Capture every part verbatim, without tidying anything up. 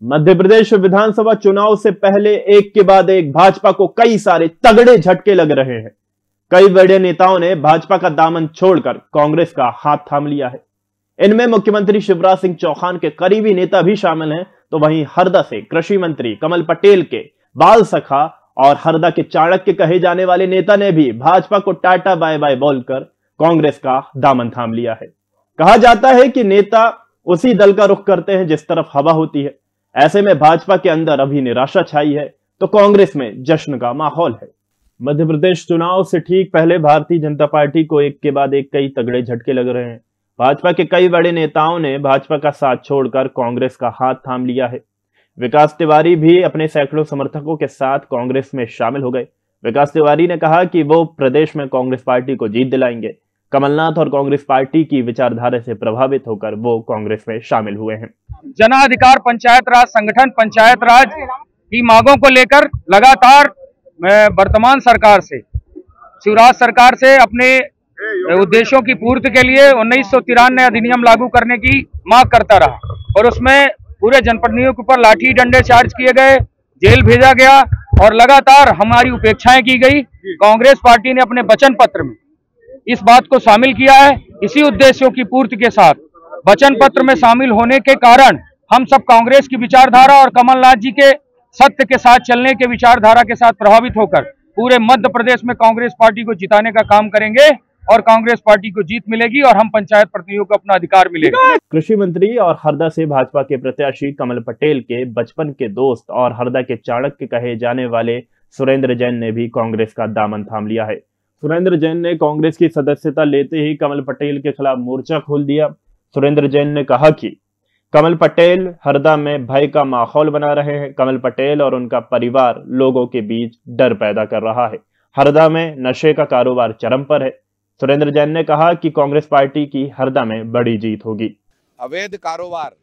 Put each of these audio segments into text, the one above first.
मध्य प्रदेश विधानसभा चुनाव से पहले एक के बाद एक भाजपा को कई सारे तगड़े झटके लग रहे हैं। कई बड़े नेताओं ने भाजपा का दामन छोड़कर कांग्रेस का हाथ थाम लिया है। इनमें मुख्यमंत्री शिवराज सिंह चौहान के करीबी नेता भी शामिल हैं, तो वहीं हरदा से कृषि मंत्री कमल पटेल के बाल सखा और हरदा के चाणक्य कहे जाने वाले नेता ने भी भाजपा को टाटा बाय बाय बोलकर कांग्रेस का दामन थाम लिया है। कहा जाता है कि नेता उसी दल का रुख करते हैं जिस तरफ हवा होती है। ऐसे में भाजपा के अंदर अभी निराशा छाई है, तो कांग्रेस में जश्न का माहौल है। मध्य प्रदेश चुनाव से ठीक पहले भारतीय जनता पार्टी को एक के बाद एक कई तगड़े झटके लग रहे हैं। भाजपा के कई बड़े नेताओं ने भाजपा का साथ छोड़कर कांग्रेस का हाथ थाम लिया है। विकास तिवारी भी अपने सैकड़ों समर्थकों के साथ कांग्रेस में शामिल हो गए। विकास तिवारी ने कहा कि वो प्रदेश में कांग्रेस पार्टी को जीत दिलाएंगे। कमलनाथ और कांग्रेस पार्टी की विचारधारा से प्रभावित होकर वो कांग्रेस में शामिल हुए हैं। जनाधिकार पंचायत राज संगठन पंचायत राज की मांगों को लेकर लगातार वर्तमान सरकार से, शिवराज सरकार से अपने उद्देश्यों की पूर्ति के लिए उन्नीस सौ तिरानवे अधिनियम लागू करने की मांग करता रहा और उसमें पूरे जनप्रतिनिधियों के ऊपर लाठी डंडे चार्ज किए गए, जेल भेजा गया और लगातार हमारी उपेक्षाएं की गई। कांग्रेस पार्टी ने अपने वचन पत्र में इस बात को शामिल किया है। इसी उद्देश्यों की पूर्ति के साथ वचन पत्र में शामिल होने के कारण हम सब कांग्रेस की विचारधारा और कमलनाथ जी के सत्य के साथ चलने के विचारधारा के साथ प्रभावित होकर पूरे मध्य प्रदेश में कांग्रेस पार्टी को जिताने का काम करेंगे और कांग्रेस पार्टी को जीत मिलेगी और हम पंचायत प्रतिनिधियों को अपना अधिकार मिलेगा। कृषि मंत्री और हरदा से भाजपा के प्रत्याशी कमल पटेल के बचपन के दोस्त और हरदा के चाणक्य कहे जाने वाले सुरेंद्र जैन ने भी कांग्रेस का दामन थाम लिया है। सुरेंद्र जैन ने कांग्रेस की सदस्यता लेते ही कमल पटेल के खिलाफ मोर्चा खोल दिया। सुरेंद्र जैन ने कहा कि कमल पटेल हरदा में भय का माहौल बना रहे हैं। कमल पटेल और उनका परिवार लोगों के बीच डर पैदा कर रहा है। हरदा में नशे का कारोबार चरम पर है। सुरेंद्र जैन ने कहा कि कांग्रेस पार्टी की हरदा में बड़ी जीत होगी। अवैध कारोबार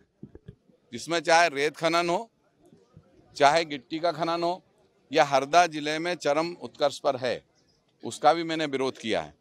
जिसमें चाहे रेत खनन हो, चाहे गिट्टी का खनन हो, या हरदा जिले में चरम उत्कर्ष पर है, उसका भी मैंने विरोध किया है।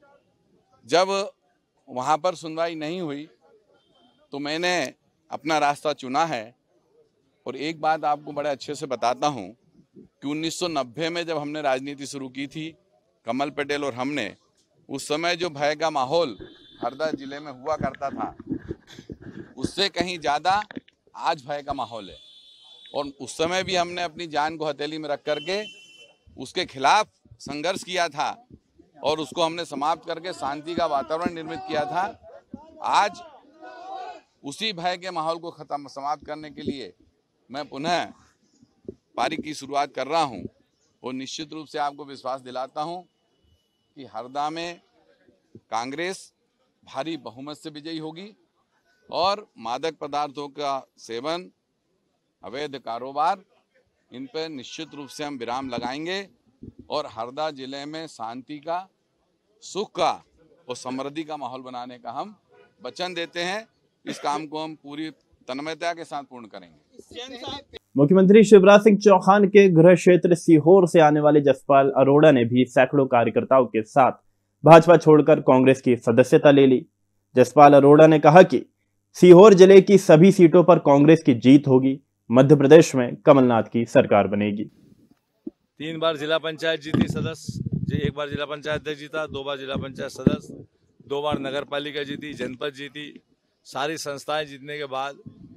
जब वहां पर सुनवाई नहीं हुई तो मैंने अपना रास्ता चुना है। और एक बात आपको बड़े अच्छे से बताता हूं कि उन्नीस सौ नब्बे में जब हमने राजनीति शुरू की थी, कमल पटेल और हमने, उस समय जो भय का माहौल हरदा जिले में हुआ करता था, उससे कहीं ज़्यादा आज भय का माहौल है। और उस समय भी हमने अपनी जान को हथेली में रख करके उसके खिलाफ संघर्ष किया था और उसको हमने समाप्त करके शांति का वातावरण निर्मित किया था। आज उसी भय के माहौल को खत्म समाप्त करने के लिए मैं पुनः पारी की शुरुआत कर रहा हूं और निश्चित रूप से आपको विश्वास दिलाता हूं कि हरदा में कांग्रेस भारी बहुमत से विजयी होगी और मादक पदार्थों का सेवन, अवैध कारोबार, इन पर निश्चित रूप से हम विराम लगाएंगे और हरदा जिले में शांति का, सुख का और समृद्धि का माहौल बनाने का हम वचन देते हैं। इस काम को हम पूरी तन्मयता के साथ पूर्ण करेंगे। मुख्यमंत्री शिवराज सिंह चौहान के गृह क्षेत्र सीहोर से आने वाले जसपाल अरोड़ा ने भी सैकड़ों कार्यकर्ताओं के साथ भाजपा छोड़कर कांग्रेस की सदस्यता ले ली। जसपाल अरोड़ा ने कहा कि सीहोर जिले की सभी सीटों पर कांग्रेस की जीत होगी। मध्य प्रदेश में कमलनाथ की सरकार बनेगी। तीन बार जिला पंचायत जीती सदस्य, एक बार जिला पंचायत अध्यक्ष जीता, दो बार जिला पंचायत सदस्य, दो बार नगर पालिका जीती, जनपद जीती, सारी संस्थाएं जीतने के बाद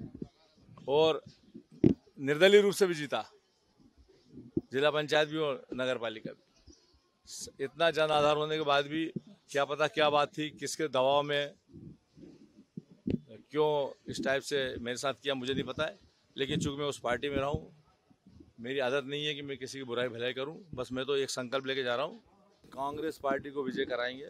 और निर्दलीय रूप से भी जीता, जिला पंचायत भी और नगर पालिका भी। इतना जन आधार होने के बाद भी क्या पता क्या बात थी, किसके दबाव में, क्यों इस टाइप से मेरे साथ किया, मुझे नहीं पता है। लेकिन चूंकि मैं उस पार्टी में रहा हूँ, मेरी आदत नहीं है कि मैं किसी की बुराई भलाई करूं। बस मैं तो एक संकल्प लेके जा रहा हूं, कांग्रेस पार्टी को विजय कराएंगे।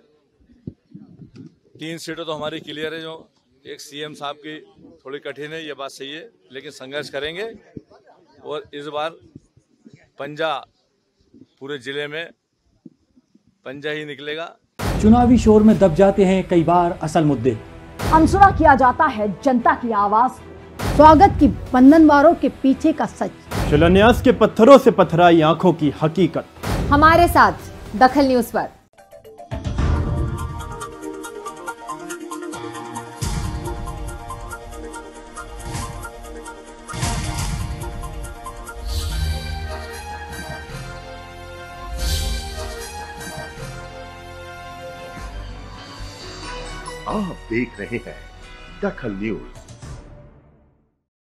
तीन सीटें तो हमारी क्लियर है। जो एक सीएम साहब की थोड़ी कठिन है, ये बात सही है, लेकिन संघर्ष करेंगे और इस बार पंजा पूरे जिले में पंजा ही निकलेगा। चुनावी शोर में दब जाते हैं कई बार असल मुद्दे, अनसुना किया जाता है जनता की आवाज। स्वागत की बंधनवारों के पीछे का सच, शिलान्यास के पत्थरों से पथराई आंखों की हकीकत। हमारे साथ दखल न्यूज पर। आप देख रहे हैं दखल न्यूज।